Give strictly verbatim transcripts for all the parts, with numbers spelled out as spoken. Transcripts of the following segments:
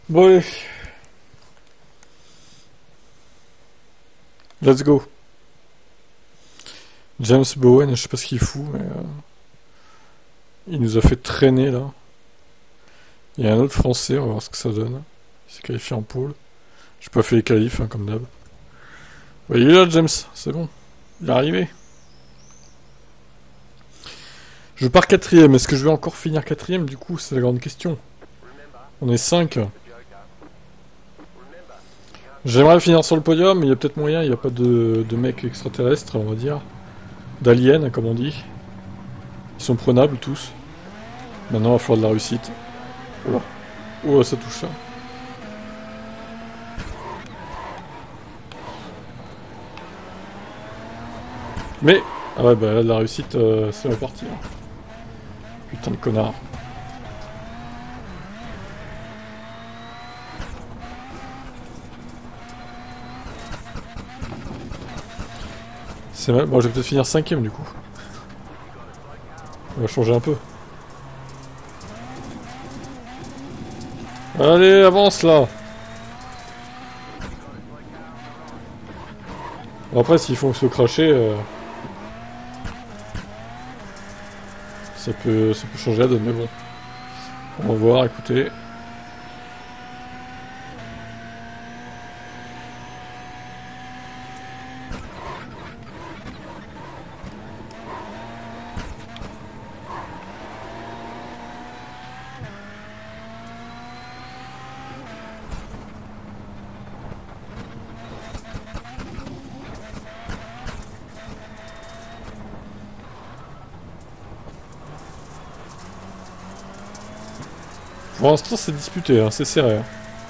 Bon allez, let's go. James Bowen, je sais pas ce qu'il fout, mais euh, il nous a fait traîner là. Il y a un autre français, on va voir ce que ça donne. Il s'est qualifié en pôle. J'ai pas fait les qualifs, hein, comme d'hab. Ouais, il est là, James, c'est bon. Il est arrivé. Je pars quatrième, est-ce que je vais encore finir quatrième du coup? C'est la grande question. On est cinq. J'aimerais finir sur le podium, mais il y a peut-être moyen, il n'y a pas de, de mecs extraterrestres, on va dire. D'aliens, comme on dit. Ils sont prenables tous. Maintenant, il va falloir de la réussite. Oh, oh ça touche ça. Mais, ah ouais, bah là, de la réussite, euh, c'est reparti. Hein. Putain de connard. C'est mal. Bon, je vais peut-être finir cinquième du coup. On va changer un peu. Allez, avance là. Bon, après, s'ils font se cracher, euh, ça peut, ça peut changer la donne, mais bon. On va voir, écoutez. Pour l'instant, c'est disputé, hein, c'est serré. Hein.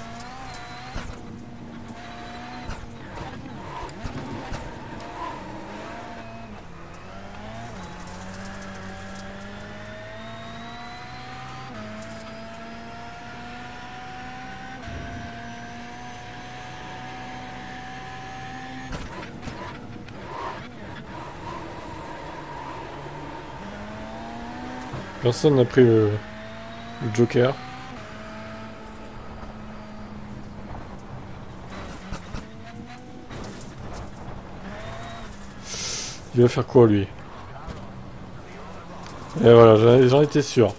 Personne n'a pris le, le Joker. Il va faire quoi lui? Et voilà, j'en étais sûr.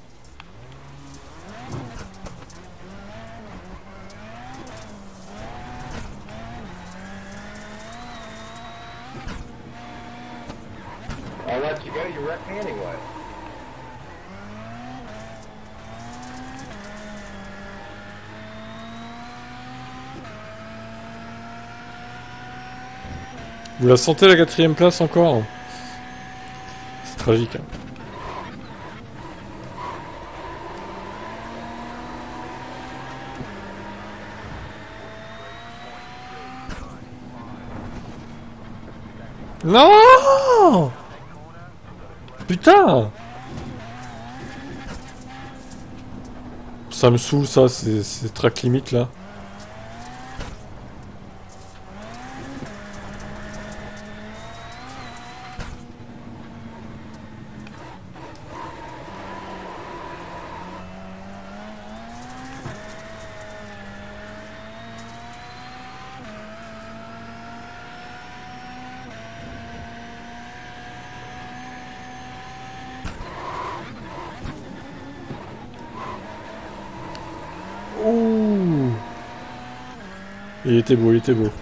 I'll let you go, you wrecked me anyway. Vous la sentez la quatrième place encore? C'est tragique. Hein. Non! Putain! Ça me saoule ça, c'est track limite là. Ouh! Il était beau, il était beau.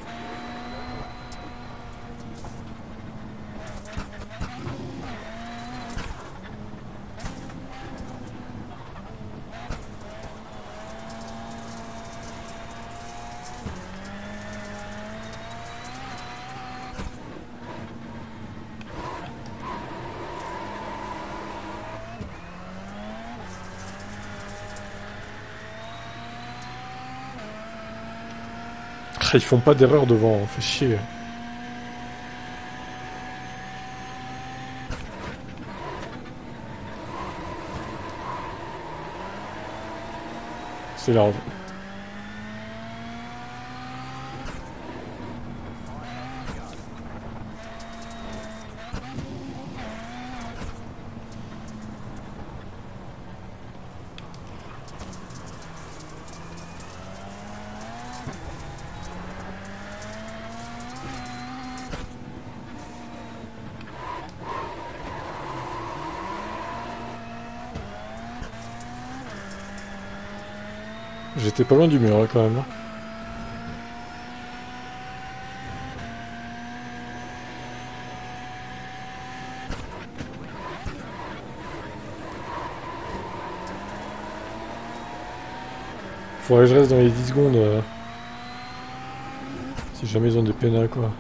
Ils font pas d'erreur devant, on fait chier. C'est large. J'étais pas loin du mur là quand même. Faudrait que je reste dans les dix secondes. Euh, si jamais ils ont des pénals quoi.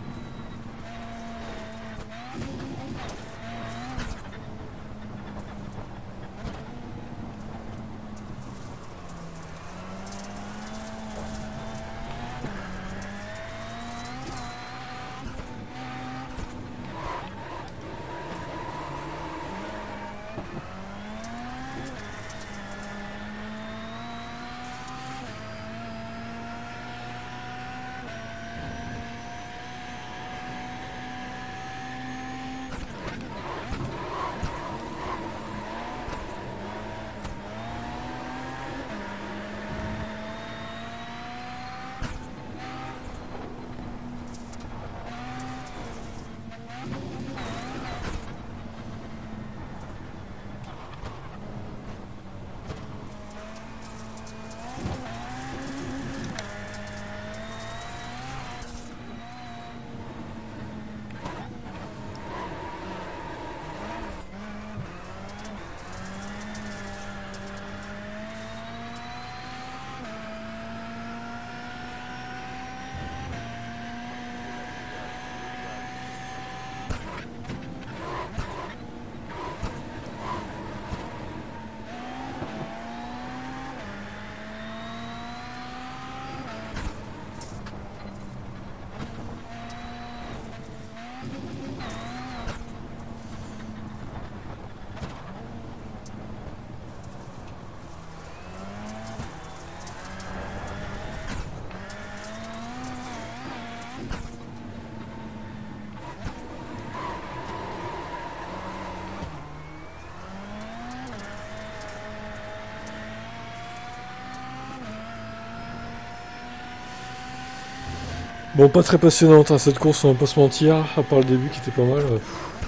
Bon, pas très passionnante hein, cette course, on va pas se mentir, à part le début qui était pas mal. Euh,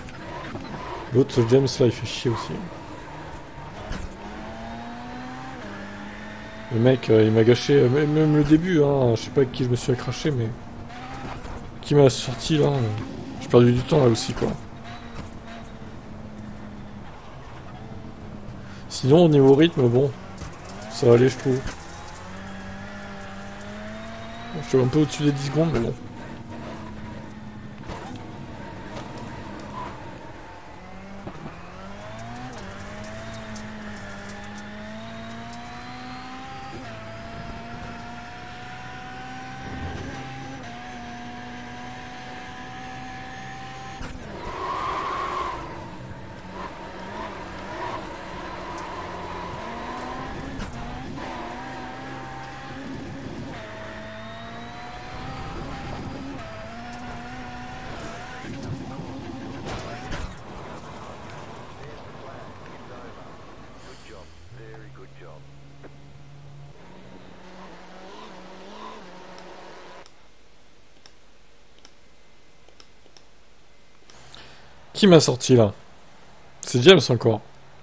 L'autre James là il fait chier aussi. Le mec euh, il m'a gâché, euh, même, même le début, hein, je sais pas avec qui je me suis accroché mais... Qui m'a sorti là, euh, j'ai perdu du temps là aussi quoi. Sinon au niveau rythme, bon, ça va aller je trouve. Je suis un peu au-dessus des dix secondes mais bon. Qui m'a sorti là? C'est James encore.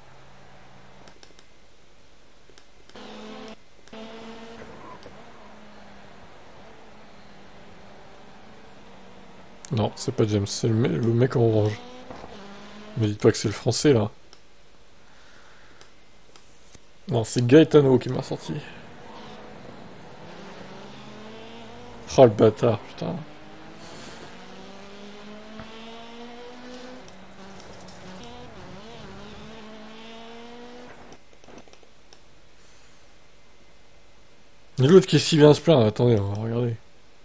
Non, c'est pas James, c'est le, me le mec en orange. Me dites pas que c'est le français là. Non, c'est Gaetano qui m'a sorti. Oh le bâtard, putain. Et l'autre qui est si bien se plaindre, attendez, on va regarder.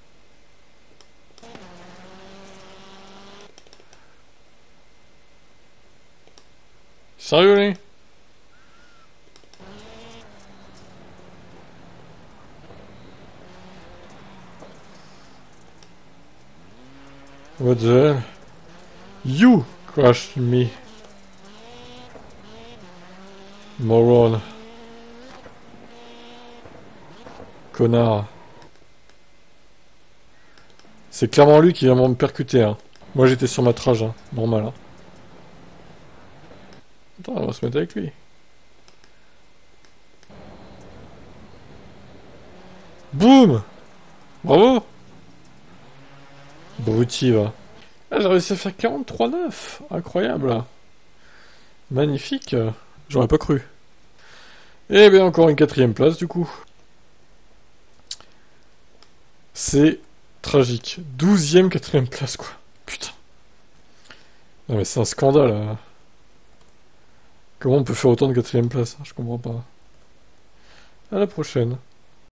Sérieux, lui? What the hell? You crushed me. Moron. Connard. C'est clairement lui qui vient me percuter, hein. Moi j'étais sur ma trage, hein. Normal, hein. Attends, on va se mettre avec lui. Boum! Bravo! Bruti, va. Ah, j'ai réussi à faire quarante-trois neuf. Incroyable. Magnifique. J'aurais pas cru. Et bien, encore une quatrième place, du coup. C'est tragique. Douzième, quatrième place, quoi. Putain. Non, mais c'est un scandale, là. Comment on peut faire autant de quatrième place? Je comprends pas. À la prochaine.